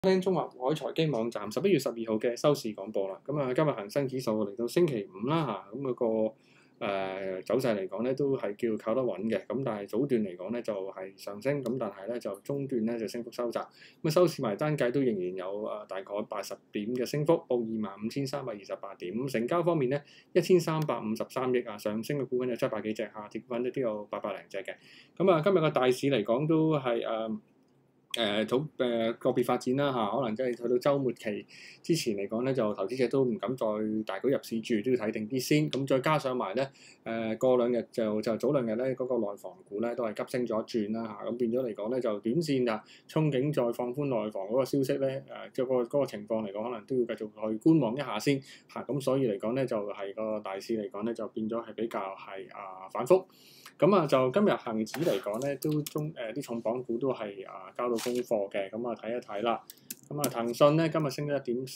聽中華海財經網站11月12號嘅收市廣播啦。咁啊，今日恒生指數嚟到星期五啦嚇，咁嗰個走勢嚟講咧都係叫靠得穩嘅。咁但係早段嚟講咧就係上升，咁但係咧就中段咧就升幅收窄。咁啊收市埋單計都仍然有大概80點嘅升幅，報25,328點。咁成交方面咧1353億啊，上升嘅股份有700幾隻，下跌股份都有800零隻嘅。咁啊今日個大市嚟講都係個別發展啦嚇，可能即係去到週末期之前嚟講咧，就投資者都唔敢再大舉入市住，都要睇定啲先。咁再加上埋咧過兩日就早兩日咧嗰個內房股咧都係急升咗一轉啦嚇，咁變咗嚟講咧就短線啊憧憬再放寬內房嗰個消息咧即係嗰個情況嚟講，可能都要繼續去觀望一下先嚇。咁所以嚟講咧就係個大市嚟講咧就變咗係比較係反覆。咁啊就今日恒指嚟講咧，都啲重磅股都係交到功課嘅，咁啊睇一睇啦。咁啊騰訊咧今日升咗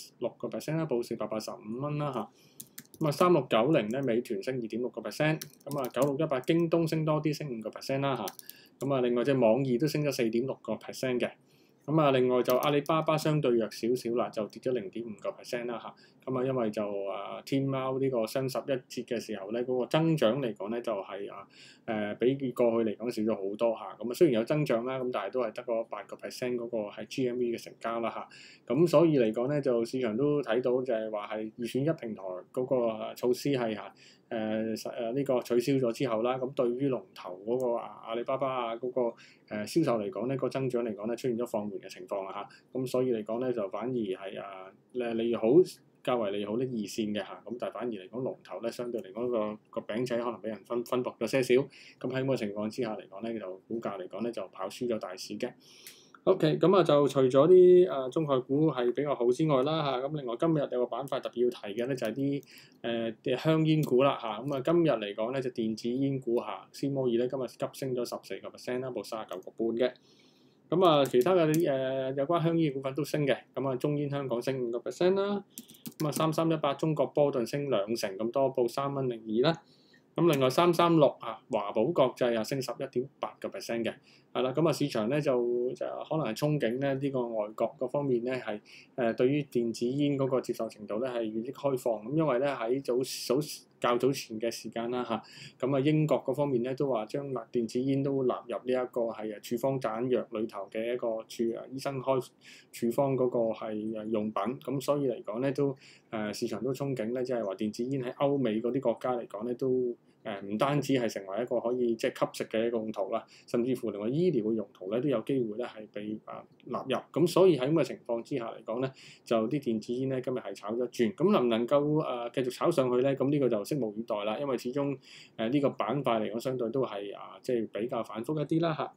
1.6%啦，報485蚊啦嚇。咁啊3690咧，美團升2.6%，咁啊9618京東升多啲，升5%啦嚇。咁啊另外隻網易都升咗4.6%嘅。咁啊，另外就阿里巴巴相對弱少少啦，就跌咗0.5%啦嚇。咁啊，因為就天貓呢個雙11節嘅時候咧，嗰個增長嚟講咧就係比過去嚟講少咗好多嚇。咁啊，雖然有增長啦，咁但係都係得個8% 嗰個係 GMV 嘅成交啦嚇。咁所以嚟講咧，就市場都睇到就係話係二選一平台嗰個措施係呢個取消咗之後啦，咁對於龍頭嗰個阿里巴巴嗰個銷售嚟講咧，個增長嚟講咧出現咗放緩嘅情況啊嚇，咁所以嚟講咧就反而係利好較為利好啲二線嘅嚇，咁但係反而嚟講龍頭咧相對嚟講個餅仔可能俾人分薄咗些少，咁喺咁嘅情況之下嚟講咧，就股價嚟講咧就跑輸咗大市嘅。OK，咁啊就除咗啲中概股係比較好之外啦嚇，咁另外今日有個板塊特別要提嘅咧就係啲香煙股啦嚇，咁啊今日嚟講咧就電子煙股嚇，斯摩爾咧今日急升咗14%啦，報39個半嘅。咁啊其他嘅有關香煙股份都升嘅，咁啊中煙香港升5%啦，咁啊3318中國波頓升2成咁多，報3.02蚊啦。咁另外336華寶國際升11.8%嘅，係啦，咁啊市場咧就可能係憧憬咧呢個外國嗰方面咧係對於電子煙嗰個接受程度咧係越益開放，咁因為咧喺較早前嘅時間啦嚇，咁英國嗰方面咧都話將電子煙都納入呢一個係處方箋藥裏頭嘅一個醫生開處方嗰個係用品，咁所以嚟講咧都市場都憧憬咧，即係話電子煙喺歐美嗰啲國家嚟講咧都唔單止係成為一個可以即係吸食嘅一個用途啦，甚至乎另外醫療嘅用途咧都有機會咧係被納入，咁所以喺咁嘅情況之下嚟講咧，就啲電子煙咧今日係炒咗一轉，咁能唔能夠繼續炒上去咧？咁呢個就拭目以待啦，因為始終呢個板塊嚟講相對都係即係比較反覆一啲啦嚇。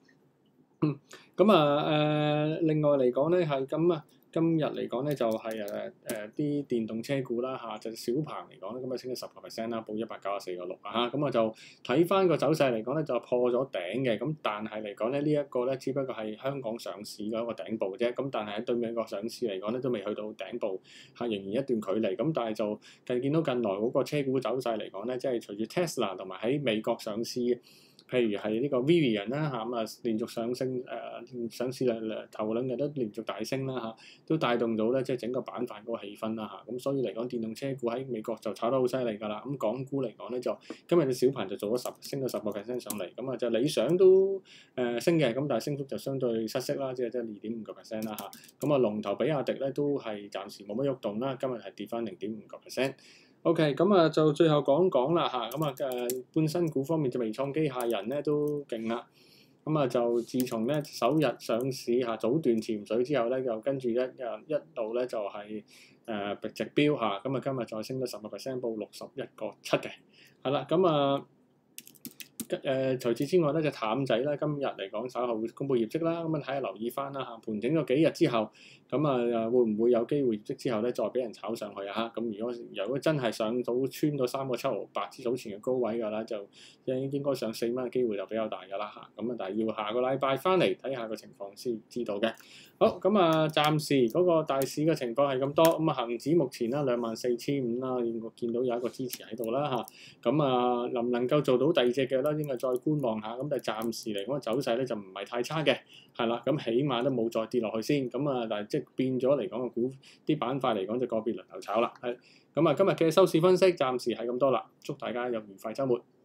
咁另外嚟講咧係咁啊。今日嚟講咧就係啲電動車股啦嚇，就小鵬嚟講咧咁啊升咗10%啦，報194.6嚇，咁啊就睇翻個走勢嚟講咧就破咗頂嘅，咁但係嚟講咧呢一個咧只不過係香港上市嘅一個頂部啫，咁但係喺對美國上市嚟講咧都未去到頂部嚇，仍然一段距離，咁但係就見到近來嗰個車股走勢嚟講咧，即係隨住 Tesla 同埋喺美國上市。譬如係呢個 Rivian 啦嚇，咁連續上升上市頭兩日都連續大升啦嚇，都帶動到咧即係整個板塊嗰個氣氛啦嚇，咁所以嚟講電動車股喺美國就炒得好犀利㗎啦，咁港股嚟講咧就今日嘅小鵬就做咗升咗10%上嚟，咁就理想都升嘅，咁但係升幅就相對失色啦，即係2.5%啦嚇，咁龍頭比亞迪咧都係暫時冇乜喐動啦，今日係跌翻0.5%。OK，咁就最後講講啦嚇，咁半新股方面就微創機械人咧都勁啦，咁就自從咧首日上市嚇早段潛水之後咧，就跟住一路咧就係直飆嚇，咁今日再升咗10%，報61.7嘅，係啦，咁除此之外咧，就淡仔啦，今日嚟講稍後會公佈業績啦，咁睇下留意翻啦嚇，盤整咗幾日之後，咁會唔會有機會業績之後咧再俾人炒上去啊？咁如果真係上到穿到3.768之早前嘅高位㗎啦，就應該上4蚊嘅機會就比較大㗎啦嚇，咁但係要下個禮拜翻嚟睇下個情況先知道嘅。好，暫時嗰個大市嘅情況係咁多，恆指目前啦24,500啦，我見到有一個支持喺度啦嚇，咁能唔能夠做到第二隻嘅咧？ 應該再觀望下。咁但係暫時嚟講，走勢咧就唔係太差嘅，係啦。咁起碼都冇再跌落去先。咁啊，但係即係變咗嚟講個股啲板塊嚟講就個別輪流炒啦。係咁啊，今日嘅收市分析暫時係咁多啦。祝大家有愉快週末。